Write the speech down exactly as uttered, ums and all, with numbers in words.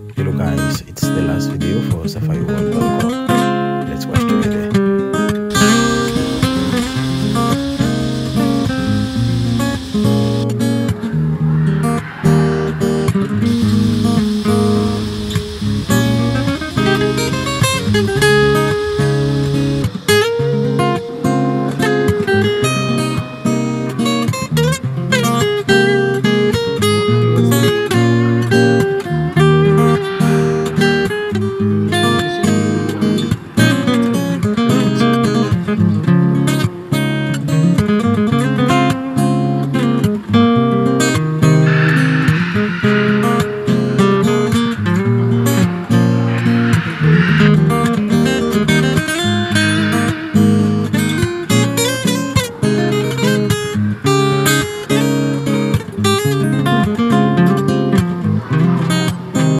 Hello guys, it's the last video for safari world dot com. Let's watch the video.